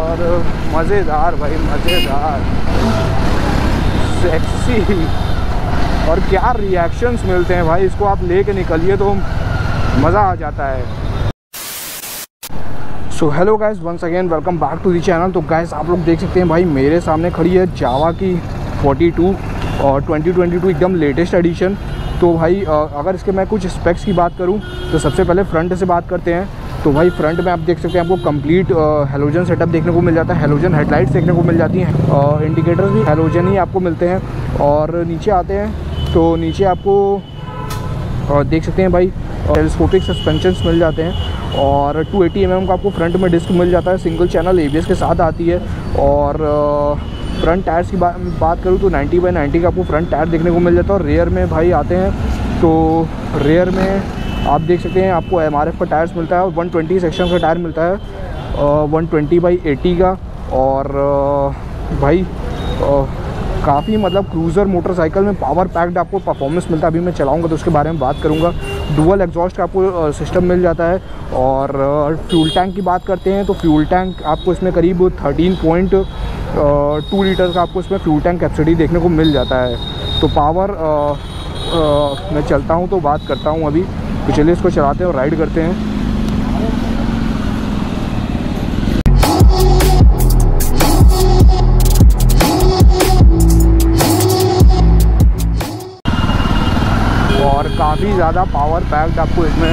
और मज़ेदार भाई, मज़ेदार, सेक्सी। और क्या रिएक्शंस मिलते हैं भाई, इसको आप लेके निकलिए तो मज़ा आ जाता है। So hello guys, once again welcome back to the channel. तो गाइस आप लोग देख सकते हैं भाई, मेरे सामने खड़ी है जावा की 42 और 2022 एकदम लेटेस्ट एडिशन। तो भाई अगर इसके मैं कुछ स्पेक्स की बात करूं तो सबसे पहले फ्रंट से बात करते हैं। तो भाई फ्रंट में आप देख सकते हैं आपको कंप्लीट हेलोजन सेटअप देखने को मिल जाता है, हेलोजन हेडलाइट्स देखने को मिल जाती हैं, इंडिकेटर्स भी हेलोजन ही आपको मिलते हैं। और नीचे आते हैं तो नीचे आपको देख सकते हैं भाई टेलीस्कोपिक सस्पेंशंस मिल जाते हैं और 280 mm का आपको फ्रंट में डिस्क मिल जाता है, सिंगल चैनल ABS के साथ आती है। और फ्रंट टायर्स की बात करूँ तो 90/90 का आपको फ्रंट टायर देखने को मिल जाता है। और रेयर में भाई आते हैं तो रेयर में आप देख सकते हैं आपको MRF का टायर्स मिलता है, 120 सेक्शन का टायर मिलता है, 120/80 का। और भाई काफ़ी मतलब क्रूज़र मोटरसाइकिल में पावर पैक्ड आपको परफॉर्मेंस मिलता है। अभी मैं चलाऊंगा तो उसके बारे में बात करूंगा। डुअल एग्जॉस्ट का आपको सिस्टम मिल जाता है। और फ्यूल टैंक की बात करते हैं तो फ्यूल टैंक आपको इसमें करीब 13.2 लीटर का आपको इसमें फ्यूल टैंक कैपेसिटी देखने को मिल जाता है। तो पावर मैं चलता हूँ तो बात करता हूँ अभी, तो चलिए इसको चलाते हैं और राइड करते हैं। और काफ़ी ज़्यादा पावर पैक्ड आपको इसमें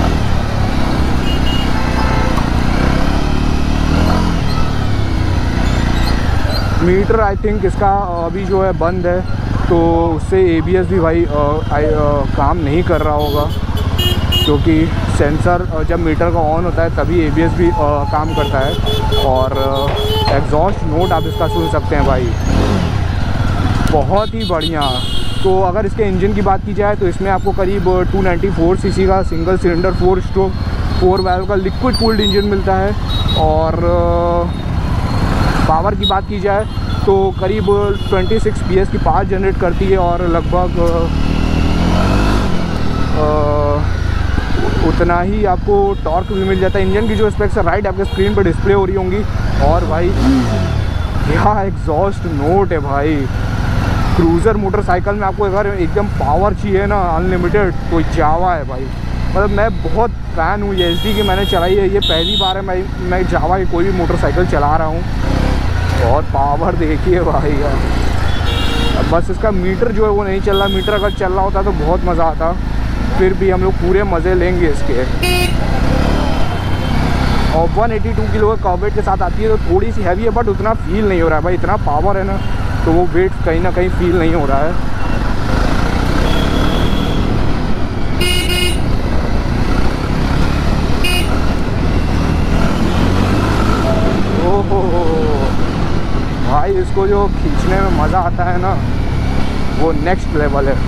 मीटर आई थिंक इसका अभी जो है बंद है, तो उससे ABS भी भाई काम नहीं कर रहा होगा, क्योंकि सेंसर जब मीटर का ऑन होता है तभी ABS भी काम करता है। और एग्जॉस्ट नोट आप इसका सुन सकते हैं भाई, बहुत ही बढ़िया। तो अगर इसके इंजन की बात की जाए तो इसमें आपको करीब 294 cc का सिंगल सिलेंडर 4 वाल्व का लिक्विड कूल्ड इंजन मिलता है। और पावर की बात की जाए तो करीब 26 PS की पावर जनरेट करती है और लगभग उतना ही आपको टॉर्क भी मिल जाता है। इंजन की जो स्पेक्स है राइट आपके स्क्रीन पर डिस्प्ले हो रही होंगी। और भाई क्या एग्जॉस्ट नोट है भाई, क्रूज़र मोटरसाइकिल में आपको अगर एकदम पावर चाहिए ना अनलिमिटेड तो जावा है भाई। मतलब मैं बहुत फ़ैन हूँ SD की, मैंने चलाई है, ये पहली बार है मैं जावा की कोई भी मोटरसाइकिल चला रहा हूँ। और पावर देखिए भाई यार, बस इसका मीटर जो है वो नहीं चल रहा, मीटर अगर चल रहा होता तो बहुत मज़ा आता। फिर भी हम लोग पूरे मज़े लेंगे इसके। और 182 किलो का कार्बेट के साथ आती है, तो थोड़ी सी हैवी है बट उतना फील नहीं हो रहा है भाई, इतना पावर है ना तो वो वेट कहीं ना कहीं फील नहीं हो रहा है। ओहो भाई, इसको जो खींचने में मज़ा आता है ना वो नेक्स्ट लेवल है।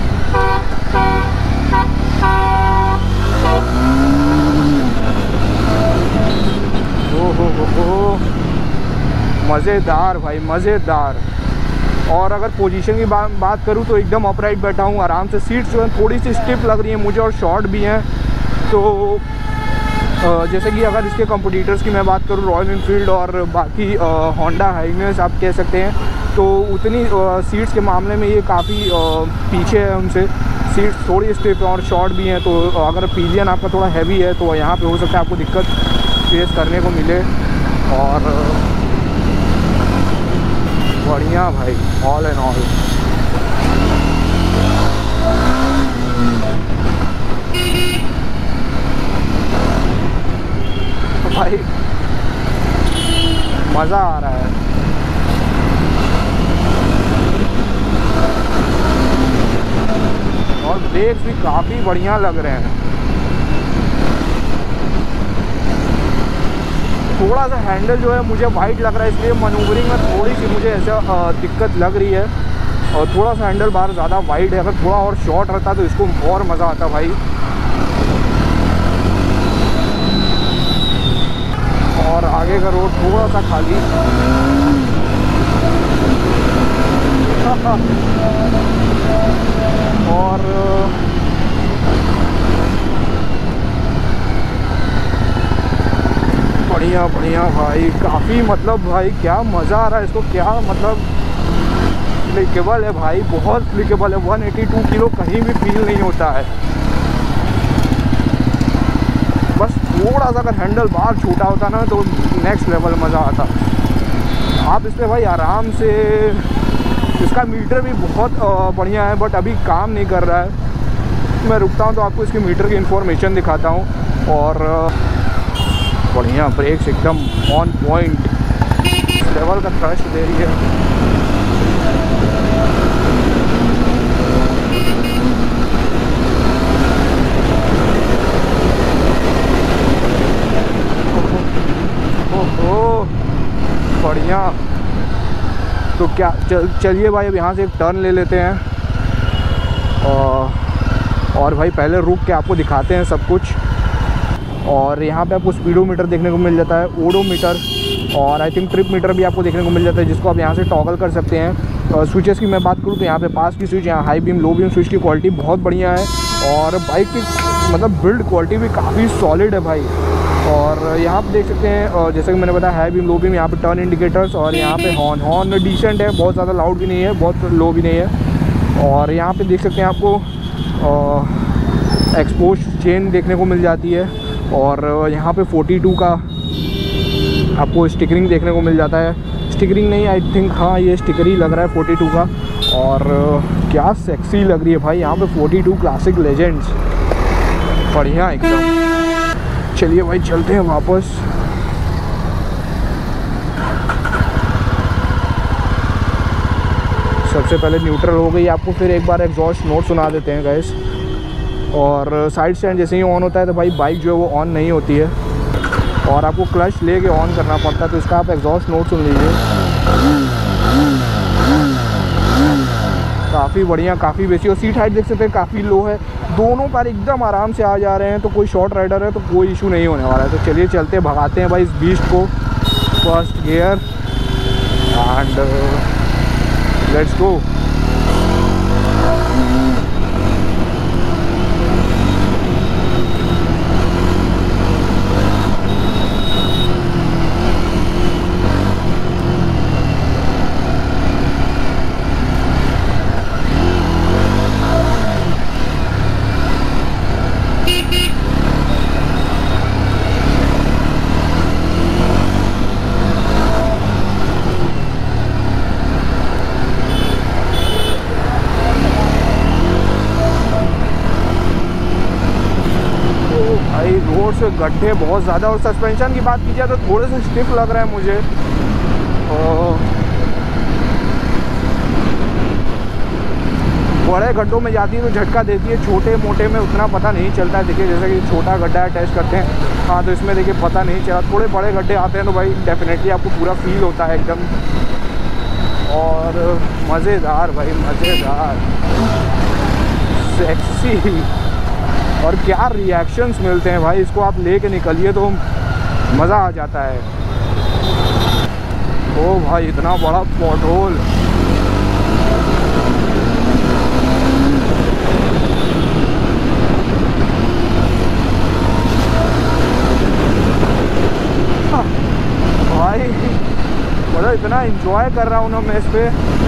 ओहो मज़ेदार भाई, मज़ेदार। और अगर पोजीशन की बात करूँ तो एकदम अपराइट बैठा हूँ आराम से। सीट्स जो है थोड़ी सी स्टिफ लग रही है मुझे और शॉर्ट भी हैं। तो जैसे कि अगर इसके कंपटीटर्स की मैं बात करूँ, रॉयल एनफील्ड और बाकी होंडा हाइनेस आप कह सकते हैं, तो उतनी सीट्स के मामले में ये काफ़ी पीछे है उनसे। सीट्स थोड़ी स्टिफ और शॉर्ट भी हैं, तो अगर पिलियन आपका थोड़ा हैवी है तो यहाँ पे हो सकता है आपको दिक्कत फेस करने को मिले। और बढ़िया भाई, ऑल एंड ऑल भाई मज़ा आ रहा है। और ब्रेक्स भी काफ़ी बढ़िया लग रहे हैं। थोड़ा सा हैंडल जो है मुझे वाइड लग रहा है, इसलिए मनूवरिंग में थोड़ी सी मुझे ऐसा दिक्कत लग रही है। और थोड़ा सा हैंडल बार ज़्यादा वाइड है, अगर थोड़ा और शॉर्ट रहता तो इसको और मज़ा आता भाई। और आगे का रोड थोड़ा सा खाली और बढ़िया बढ़िया भाई, काफ़ी मतलब भाई क्या मज़ा आ रहा है इसको, क्या मतलब क्लिकेबल है भाई, बहुत क्लिकेबल है। 182 किलो कहीं भी फील नहीं होता है। बस थोड़ा सा अगर हैंडल बार छोटा होता ना तो नेक्स्ट लेवल मज़ा आता। आप इस पर भाई आराम से, इसका मीटर भी बहुत बढ़िया है, बट अभी काम नहीं कर रहा है। मैं रुकता हूँ तो आपको इसके मीटर की इन्फॉर्मेशन दिखाता हूँ। और बढ़िया ब्रेक्स एकदम ऑन पॉइंट, लेवल का थ्रस्ट दे रही है। ओहो बढ़िया। तो क्या चलिए भाई अब यहाँ से एक टर्न ले लेते हैं और भाई पहले रुक के आपको दिखाते हैं सब कुछ। और यहाँ पे आपको स्पीडोमीटर देखने को मिल जाता है, ओडोमीटर, और आई थिंक ट्रिप मीटर भी आपको देखने को मिल जाता है, जिसको आप यहाँ से टॉगल कर सकते हैं। स्विचेस की मैं बात करूँ तो यहाँ पे पास की स्विच, यहाँ high beam low beam switch की क्वालिटी बहुत बढ़िया है। और बाइक की मतलब बिल्ड क्वालिटी भी काफ़ी सॉलिड है भाई। और यहाँ पे देख सकते हैं जैसे कि मैंने बताया हाई बीम लो बीम, यहाँ पे टर्न इंडिकेटर्स, और यहाँ पे हॉर्न डिसेंट है, बहुत ज़्यादा लाउड भी नहीं है, बहुत लो भी नहीं है। और यहाँ पे देख सकते हैं आपको एक्सपोज चेन देखने को मिल जाती है। और यहाँ पे 42 का आपको स्टिकरिंग देखने को मिल जाता है, स्टिकरिंग नहीं आई थिंक, हाँ ये स्टिकर ही लग रहा है 42 का। और क्या सेक्सी लग रही है भाई यहाँ पे 42 क्लासिक लेजेंड्स, बढ़िया एकदम। चलिए भाई चलते हैं वापस। सबसे पहले न्यूट्रल हो गई, आपको फिर एक बार एग्जॉस्ट नोट सुना देते हैं गैस। और साइड स्टैंड जैसे ही ऑन होता है तो भाई बाइक जो है वो ऑन नहीं होती है, और आपको क्लच लेके ऑन करना पड़ता है। तो इसका आप एग्जॉस्ट नोट सुन लीजिए, काफ़ी बढ़िया, काफ़ी बेसी। और सीट हाइट देख सकते हैं काफ़ी लो है, दोनों पैर एकदम आराम से आ जा रहे हैं। तो कोई शॉर्ट राइडर है तो कोई इशू नहीं होने वाला है। तो चलिए चलते भगाते हैं भाई इस बीस्ट को, first gear and let's go. Road से गड्ढे बहुत ज़्यादा, और सस्पेंशन की बात की जाए तो थोड़े से स्टिफ लग रहा है मुझे। बड़े गड्ढों में जाती है तो झटका देती है, छोटे मोटे में उतना पता नहीं चलता है। देखिए जैसे कि छोटा गड्ढा है, टेस्ट करते हैं, हाँ तो इसमें देखिए पता नहीं चला। थोड़े बड़े गड्ढे आते हैं तो भाई डेफिनेटली आपको पूरा फील होता है एकदम। और मज़ेदार भाई, मज़ेदार, सेक्सी, और क्या रिएक्शंस मिलते हैं भाई। इसको आप लेके निकलिए तो मज़ा आ जाता है। ओ भाई इतना बड़ा पॉटहोल, भाई मतलब इतना एंजॉय कर रहा हूँ ना मैं इस पे।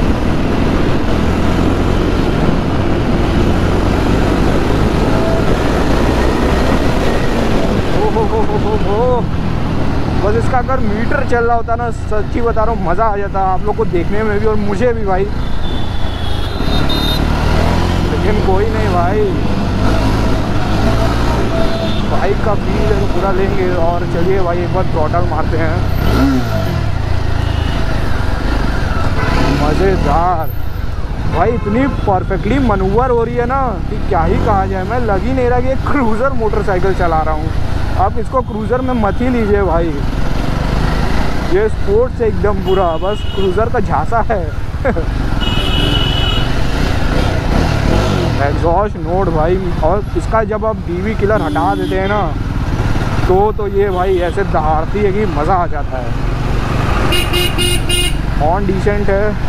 हो बस इसका अगर मीटर चल रहा होता ना, सच्ची बता रहा हूँ मज़ा आ जाता आप लोग को देखने में भी और मुझे भी भाई। लेकिन कोई नहीं भाई, बाइक का फील है तो पूरा लेंगे। और चलिए भाई एक बार थ्रॉटल मारते हैं, मज़ेदार भाई। इतनी परफेक्टली मनूवर हो रही है ना कि क्या ही कहा जाए। मैं लग ही नहीं रहा कि एक क्रूज़र मोटरसाइकिल चला रहा हूँ। आप इसको क्रूज़र में मत ही लीजिए भाई, ये स्पोर्ट्स से एकदम बुरा, बस क्रूज़र का झांसा है। एग्जॉस्ट नोट भाई, और इसका जब आप डीवी किलर हटा देते हैं ना तो ये भाई ऐसे दहाड़ती है कि मज़ा आ जाता है। हॉर्न डिसेंट है,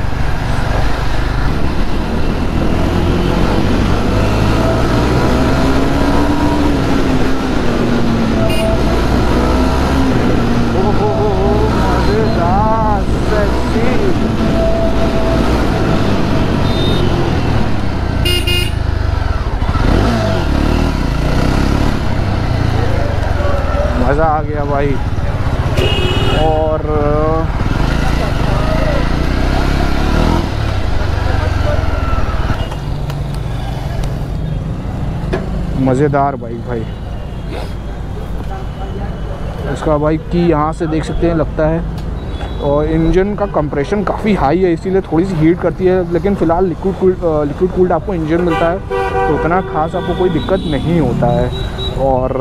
है भाई। और मज़ेदार बाइक भाई। इसका भाई की यहाँ से देख सकते हैं लगता है, और इंजन का कंप्रेशन काफ़ी हाई है इसीलिए थोड़ी सी हीट करती है, लेकिन फ़िलहाल लिक्विड कूल्ड आपको इंजन मिलता है तो उतना खास आपको कोई दिक्कत नहीं होता है। और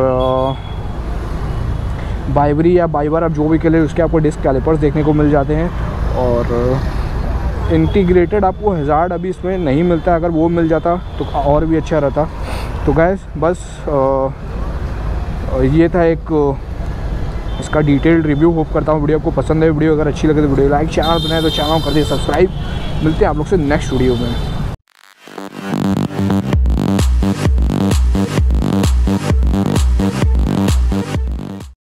बाइवरी या बाइवर आप जो भी कह उसके आपको डिस्क कैलिपर्स देखने को मिल जाते हैं। और इंटीग्रेटेड आपको हज़ार्ड अभी इसमें नहीं मिलता, अगर वो मिल जाता तो और भी अच्छा रहता। तो गाइस बस ये था एक इसका डिटेल्ड रिव्यू। होप करता हूँ वीडियो आपको पसंद है। वीडियो अगर अच्छी लगे तो वीडियो लाइक, चैनल बनाए तो चैनल कर दिए सब्सक्राइब। मिलते हैं आप लोग से नेक्स्ट वीडियो में।